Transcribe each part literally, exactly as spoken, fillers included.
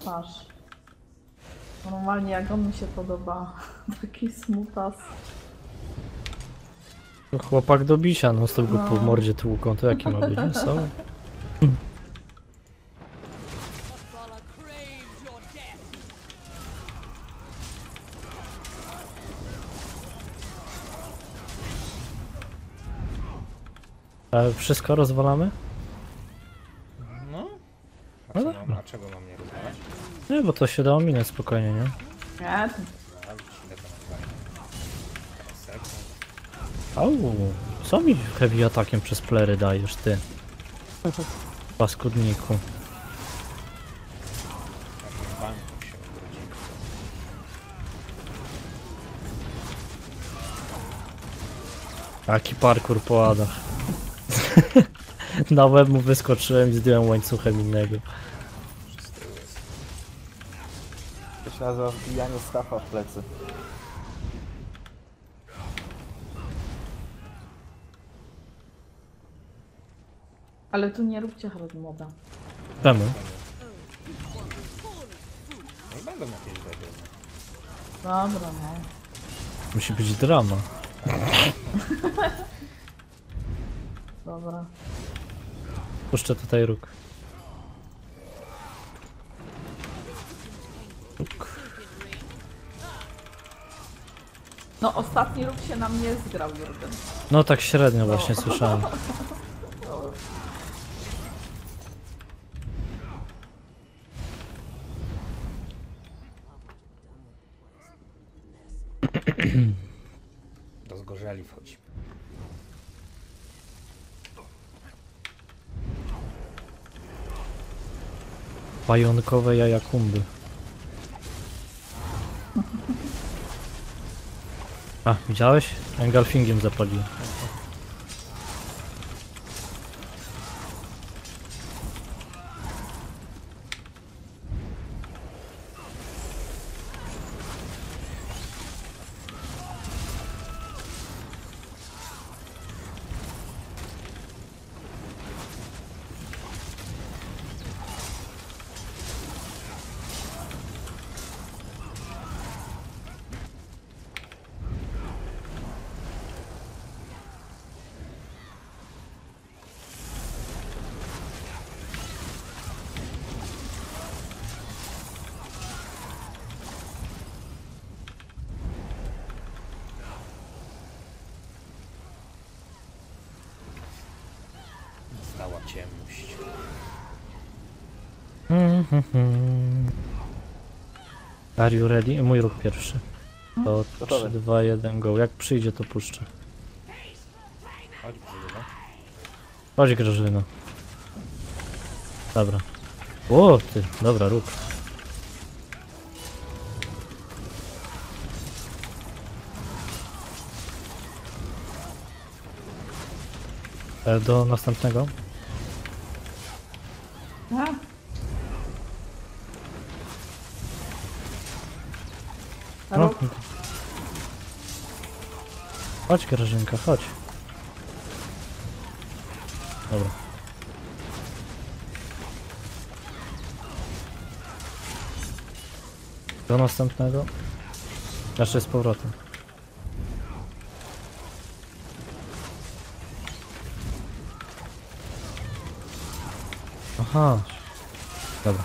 twarz. Normalnie jak on mi się podoba. Taki smutas. No, chłopak do bicia, no z tego No. po mordzie tłuką, to jaki ma być? Nie są? A wszystko rozwalamy? No. A, No co dobra. mam, a czego mam nie rozwalać? Nie, bo to się da ominąć spokojnie, nie? Nie, to Zrobić, ile to mam zająć? Parę sekund. Au, co mi heavy atakiem przez plery dajesz, ty? Paskudniku. Na banku się obróci. Taki parkour po ładach. Na łeb mu wyskoczyłem i zdjąłem łańcuchem innego. Przez tył jest. To się nazywa wbijanie stafa w plecy. ale tu nie róbcie hard moda. Czemu? No i będą jakieś bedy. Dobra, no. Musi być drama. Dobra. Puszczę tutaj róg. Róg. No ostatni róg się na mnie zgrał, Jurgen. No tak średnio właśnie słyszałem. Do zgorzeli wchodzi. Pająkowe jaja kumby. A, widziałeś? Engulfingiem zapaliłem. Stała ciemność. Are you ready? Mój róg pierwszy. To Gotowy. trzy, dwa, jeden, go. Jak przyjdzie, to puszczę. Chodź, Brzyna. Chodź, Grażyno. Dobra. O, ty, dobra, róg. E, Do następnego. A, No. róg. Chodź, Grażynka, chodź. Dobra. Do następnego. Jeszcze z powrotem. Aha. Dobra.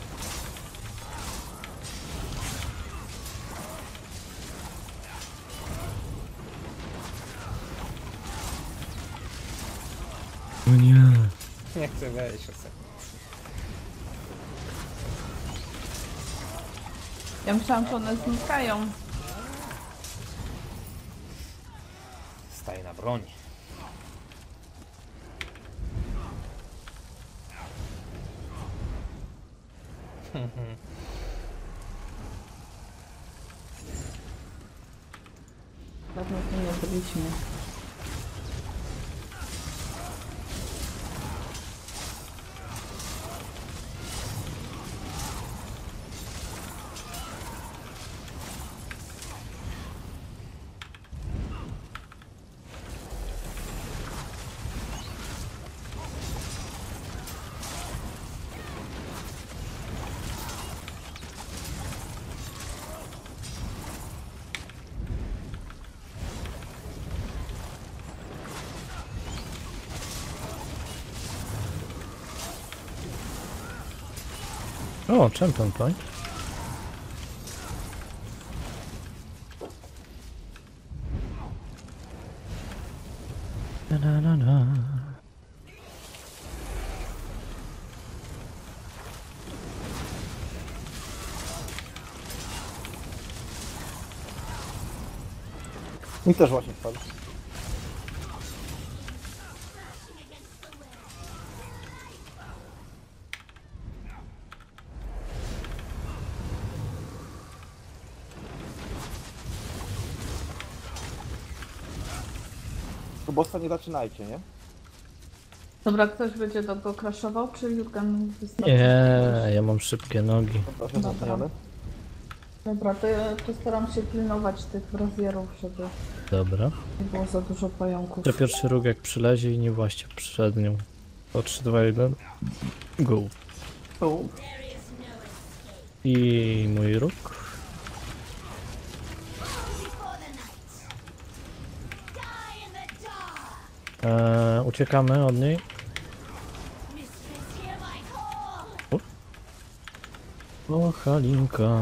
O nie. Nie chcę wejść o sekund. Ja myślałam, że one znikają. Staję na broń. Dawno tu nie byliśmy. O, champion point. Na, na, na, na. Mi też właśnie wpadł. To bossa nie zaczynajcie, nie? Dobra, ktoś będzie do go crashował, czy Jurgen wystarczy? Nie, ja mam szybkie nogi. Proszę, Dobra. zaczynamy. Dobra, to ja postaram się pilnować tych frazjerów, żeby Dobra. nie było za dużo pająków. To pierwszy róg jak przylezie i nie właśnie przed nią. To trzy, dwa, jeden. Go. U. I mój róg. Eee, uciekamy od niej. O, Halinka.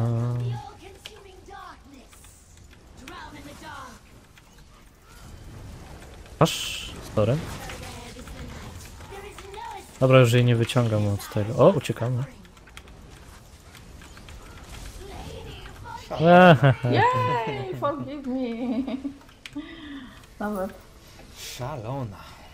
Aż, sorry. Dobra, już jej nie wyciągam od tego. O, uciekamy. Ehehe. Jej, forgive me! Nawet. Szalona.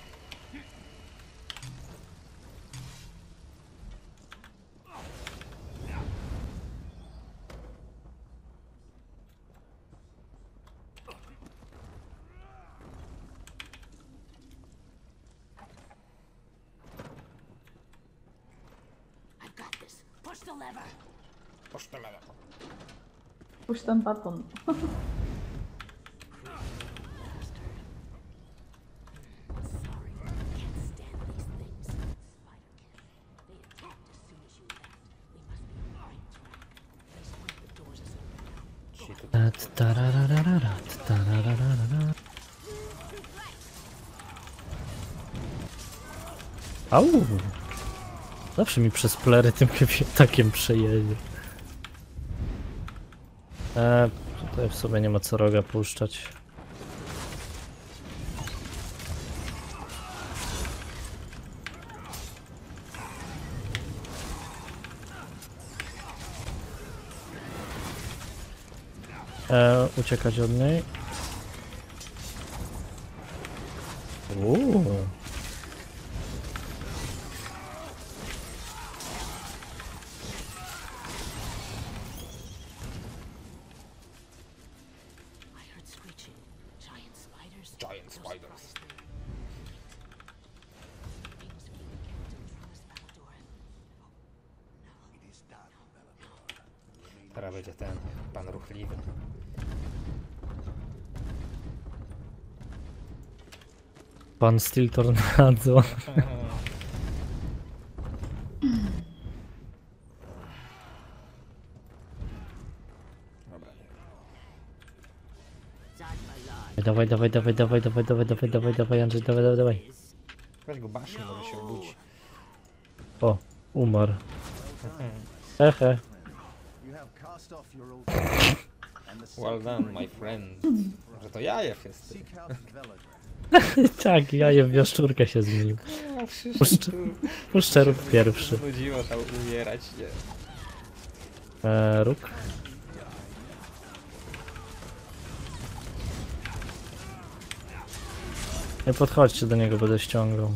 I've got this. Push the lever. Posztelele. Puść ten baton. Sorry, can't stand these things. Spider-Kin. They attacked as soon as you left. We must be on the right track. They swept the doors as open. Ci tu Tat, tarararara, tarararara. Au! Zawsze mi przez plery tym takiem przejedzie. Eee, tutaj w sobie nie ma co roga puszczać. Eee, uciekać od niej. Uuu. I heard screeching. Giant spiders. Giant Those spiders. surprised me. Things feel the captain from us, Valador. teraz będzie ten pan ruchliwy. Pan Steel Tornado. Dobra, nie. Dawaj, dawaj, dawaj, dawaj, dawaj, dawaj, dawaj, dawaj, dawaj, Andrzej, dawaj, dawaj, dawaj. Weź go baśnie, może się obudzi. O, umarł. Hehe. Well done, my friend. Że to jajew jest. Tak, ja w jaszczurkę się zmienił. Puszcz- Puszczę róg pierwszy. Nudziło tam umierać, nie. Eee, róg. Nie podchodźcie do niego, będę ściągał.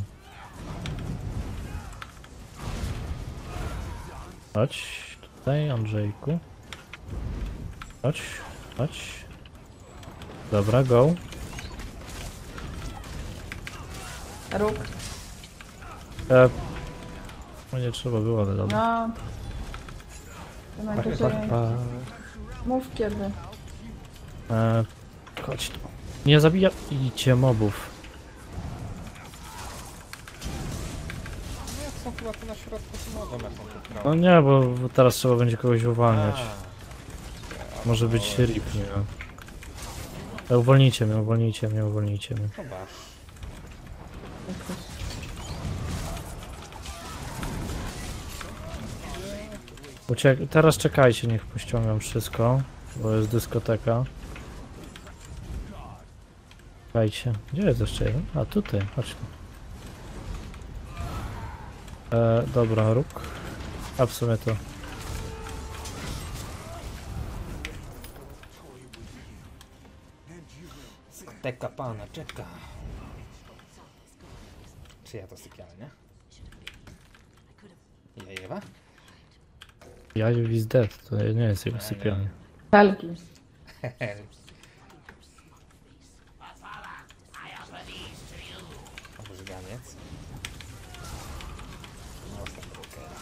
Chodź tutaj, Andrzejku. Chodź, chodź. Dobra, go. Róg. E, no nie trzeba było, ale dobra. No. To najwyżej... Pa. Mów kiedy. E, chodź tu. Nie zabijajcie mobów. No jak są chyba tu na środku, to mogą jak są tu No prawo. nie, bo bo teraz trzeba będzie kogoś uwalniać. A, Może być rip, nie wiem. E, Uwolnijcie mnie, uwolnijcie mnie, uwolnijcie mnie. Zobacz. Uciek teraz czekajcie, niech pościągam wszystko, bo jest dyskoteka. Czekajcie, gdzie jest jeszcze jeden? A tutaj, chodź tu. E, dobra, róg. A w sumie to. Dyskoteka pana czeka. Czyja to sypialnia? Jajewa? Jaju is dead, to nie jest jego sypialnia. Felgi. Obrzydaniec. No, ostatnio okej.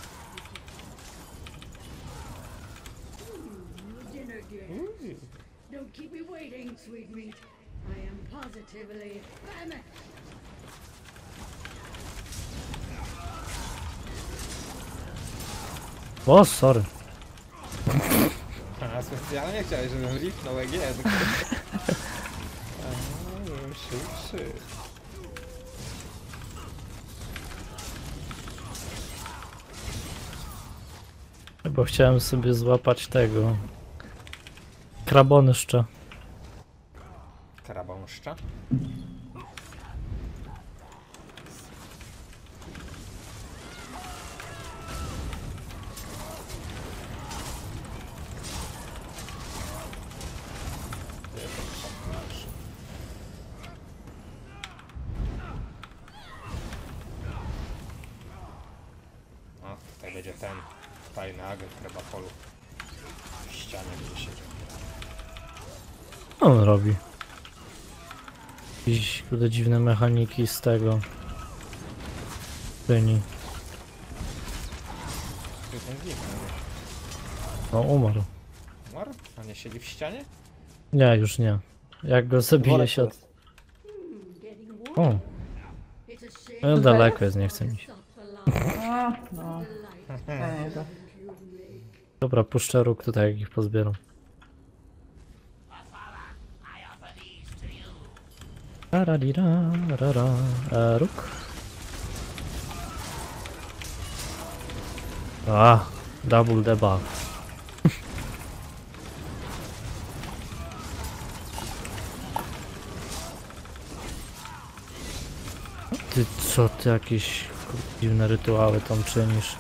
Dinner, dear. Don't keep me waiting, sweet meat. I am positively famished. O, sorry. A specjalnie chciałeś, żebym rifnął E G. A, byłem szybszy. Bo chciałem sobie złapać tego. Krabonyszcza. Karabąszcza. O, tutaj będzie ten tajny agent chyba polu. W ścianie będzie siedział. Co on robi? Jakieś kurde dziwne mechaniki z tego. Pyni. Ty ten zniknął. No umarł. Umarł? A nie siedzi w ścianie? Nie, już nie. Jak go zabije Worek się od... jest. Getting warm. O, It's a shame no daleko jest, nie chce mi się. stop for long. A, no. Ja nie idę. Dobra, puszczę róg tutaj, jak ich pozbieram. Raradira, rara, e, róg. A, double debuff. Ty co, ty jakieś dziwne rytuały tam czynisz?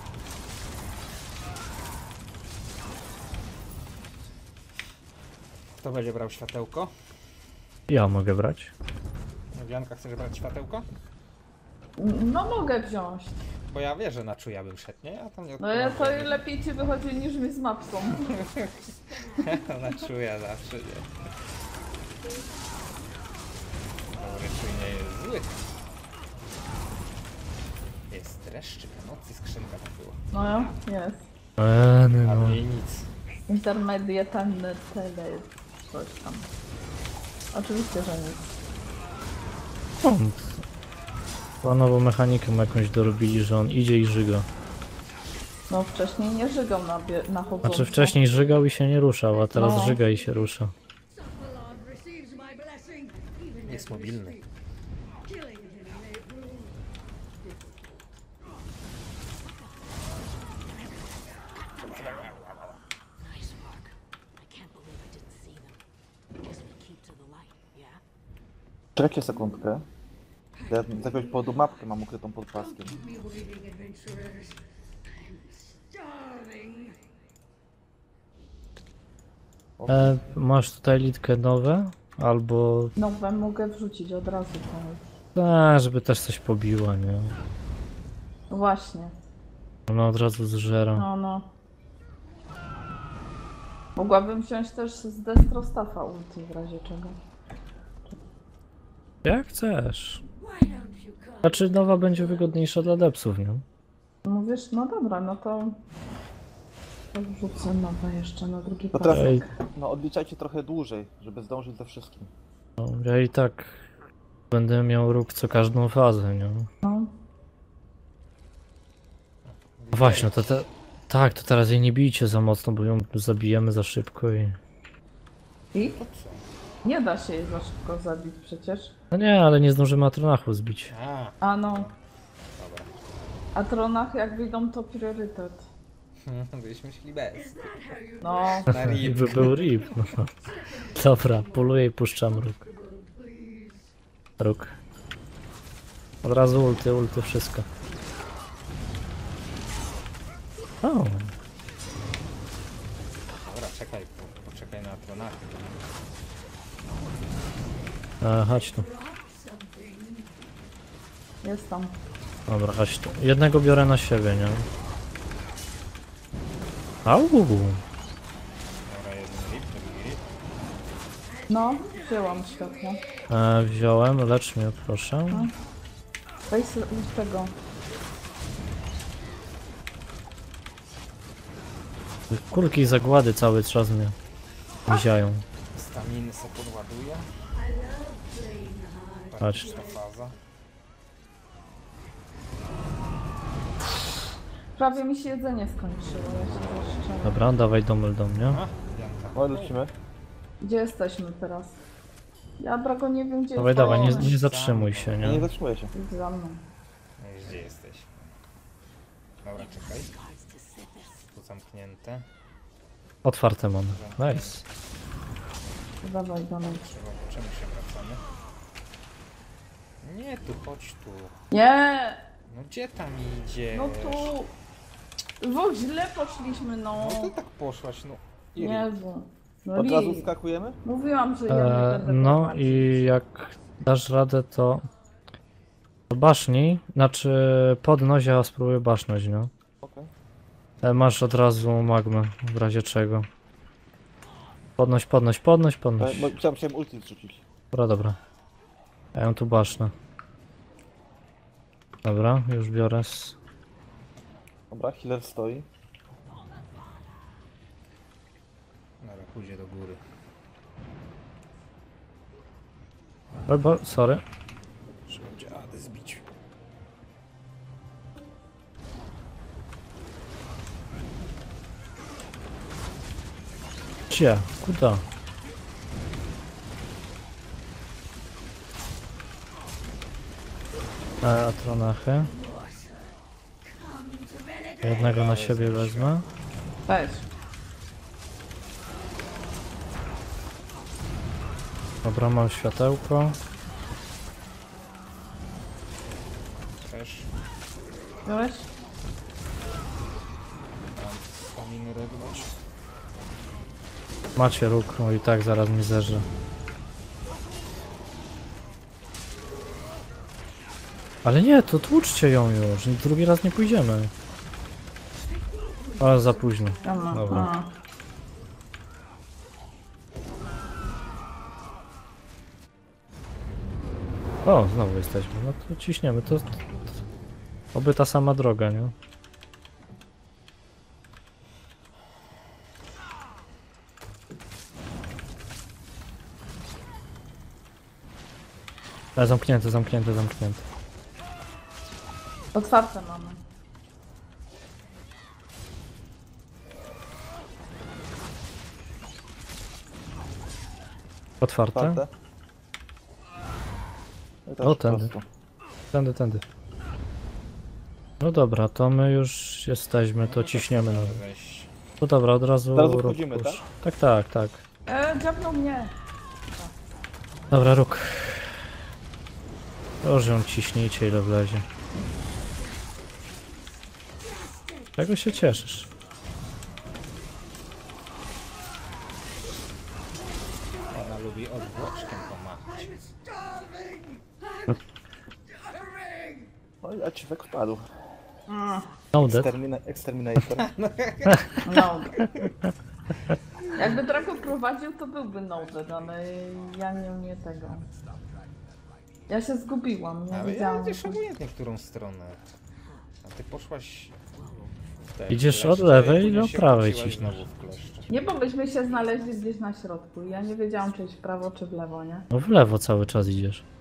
Kto będzie brał światełko? Ja mogę brać. Janka, chcesz brać światełko? No mogę wziąć. Bo ja wierzę na czuja bym szedł, nie? Ja tam nie No ja to odpowiadam. lepiej ci wychodzi niż mi z mapsą. Na czuja zawsze, nie? Dobry czuj nie jest zły. Jest dreszczyk emocji, skrzynka tam była. No ja, jest. Eee, no, A no. mniej nic. Intermediatalne tele, coś tam. Oczywiście, że nic. O, chyba nową mechanikę mu jakąś dorobili, że on idzie i żyga. No wcześniej nie żygał na, bie- na chodząco. Znaczy wcześniej żygał i się nie ruszał, a teraz No. żyga i się rusza. Lord receives my blessing, even Jest mobilny. killing him may prove Nice work. I can't believe I didn't see them. Guess we keep to the light, yeah? Czekajcie sekundkę. Ja z jakiegoś powodu mapkę mam ukrytą pod paskiem. me waiting, adventurers. I'm starving. E, masz tutaj litkę nowe? Albo... Nowe mogę wrzucić od razu to. A, żeby też coś pobiła, nie? No właśnie. Ona od razu zżera. No, no. Mogłabym wziąć też z Destrostafa ulti w razie czego. Jak chcesz. Why don't you come? Znaczy nowa będzie wygodniejsza dla depsów, nie? No wiesz, no dobra, no to... to wrzucę nowe jeszcze na drugi No pas. teraz, Ej. no odliczajcie trochę dłużej, żeby zdążyć ze wszystkim. No, ja i tak będę miał róg co każdą fazę, nie? No. No właśnie, to te... Tak, to teraz jej nie bijcie za mocno, bo ją zabijemy za szybko i... I? Nie da się jej za szybko zabić przecież. No nie, ale nie zdążymy Atronachu zbić. A, A no, dobra. a tronach jak wyjdą to priorytet. Byliśmy szli bez. No, Na I rip. by był rip. No. Dobra, poluję i puszczam róg. Róg. Od razu ulty, ulty, wszystko. O, Dobra, czekaj, po, poczekaj na tronachy. e, chodź tu. jest tam. Dobra, chodź tu. Jednego biorę na siebie, nie? Au! Dobra, jeden rip, drugi rip. No, wzięłam światło. E, wziąłem, lecz mnie proszę. Weź z tego. Kulki i zagłady cały czas mnie miziają. Staminy se podładuje. Patrz. Ta faza. Prawie mi się jedzenie skończyło, ja się zaszczędzę. Dobra, dawaj domel do mnie. A, Janka. No lecimy. Gdzie jesteśmy teraz? Ja Drago nie wiem gdzie Dawaj, jest. dawaj, nie, O, nie zatrzymuj się, Nie, nie nie? zatrzymuję się. idź za mną. No i gdzie jesteś? Dobra, czekaj. Tu zamknięte. Otwarte mam. Nice. Dawaj do mnie. Czego, czemu się wracamy? Nie, tu chodź tu. Nie! No gdzie tam idziesz? No tu! Wo, źle poszliśmy, no. No ty tak poszłaś, no. I rip. Jezu. No Od razu Lee. skakujemy? Mówiłam, że ja nie E, będę no prowadzić. i jak dasz radę, to do baszni, znaczy podnoś, ja spróbuję basznąć, no. Okej. E, masz od razu magmę, w razie czego. Podnoś, podnoś, podnoś, podnoś. Okay. Chciałem, chciałem ulti zrzucić. Dobra, dobra. Ja ją tu basznę. Dobra, już biorę z... Dobra, healer stoi. Dobra, pójdzie do góry. Albo, sorry. Trzeba będzie Ady zbić. Gdzie? Kuda? E, Atronachy. Jednego na siebie wezmę. Weź. Dobra, mam światełko. Też Wziąłeś? mam staminy redować. Macie róg, no i tak zaraz mi zerze. Ale nie, to tłuczcie ją już, drugi raz nie pójdziemy. Ale za późno. Ja mam. Dobra. A. O, znowu jesteśmy, no to ciśniemy, to... Oby ta sama droga, nie? Ale zamknięte, zamknięte, zamknięte. Otwarte mamy. Otwarte? Czwarte. I też O, po tędy. prostu. Tędy, tędy. No dobra, to my już jesteśmy, to ciśniemy. No, Weź. no dobra, od razu... Od razu róg wchodzimy, push. Tak, tak, tak. E, dziabnął mnie. Dobra, róg. Proszę ją ciśnijcie ile wlezie. Czego się cieszysz? Ona lubi odwłoczkiem pomachać. No i Achievek wpadł. No dead. Extermina Exterminator. No. Jakby Draco prowadził, to byłby noted, ale ja nie umiem tego. Ja się zgubiłam, nie Ale ja wiedziałam. idziesz obojętnie którą stronę. A ty poszłaś w te Idziesz kleszcze od lewej i później do się prawej wróciłaś ciśniesz. znowu w kleszcze. Nie, bo myśmy się znaleźli gdzieś na środku i ja nie wiedziałam, czy iść w prawo, czy w lewo, nie? No w lewo cały czas idziesz.